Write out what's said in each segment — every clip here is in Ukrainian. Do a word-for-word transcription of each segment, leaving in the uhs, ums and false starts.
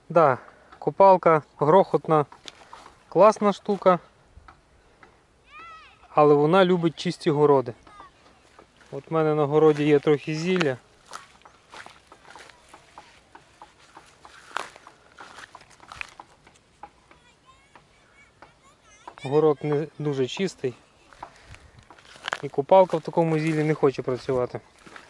Да, копалка грохотна, класна штука, але вона любить чисті городи. От в мене на городі є трохи зілля. Город не дуже чистий. І копалка в такому зіллі не хоче працювати.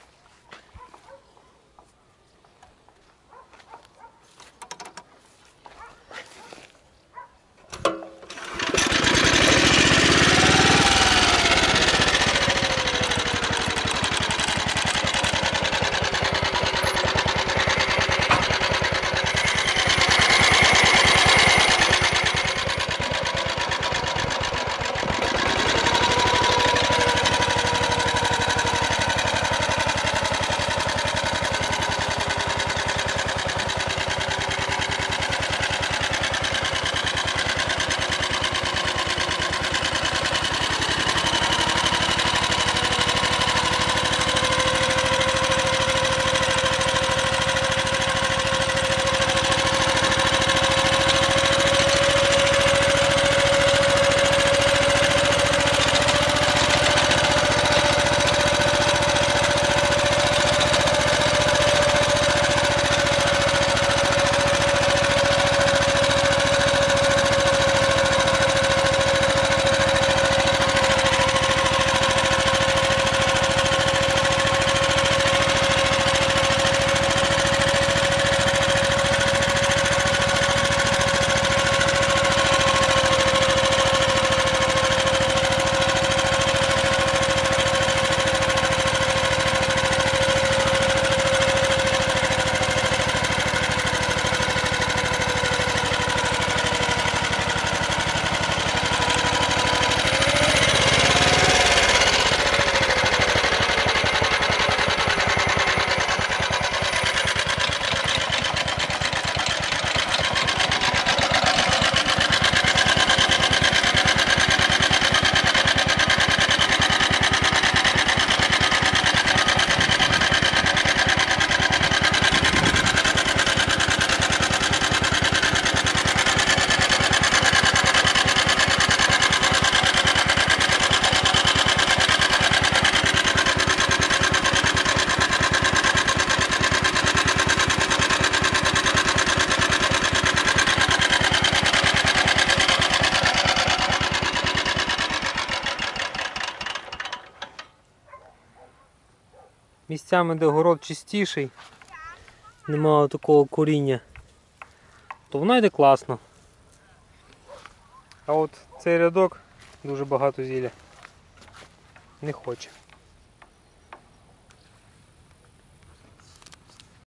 Місцями, де город чистіший, немає такого коріння, то воно йде класно. А от цей рядок дуже багато зілля не хоче.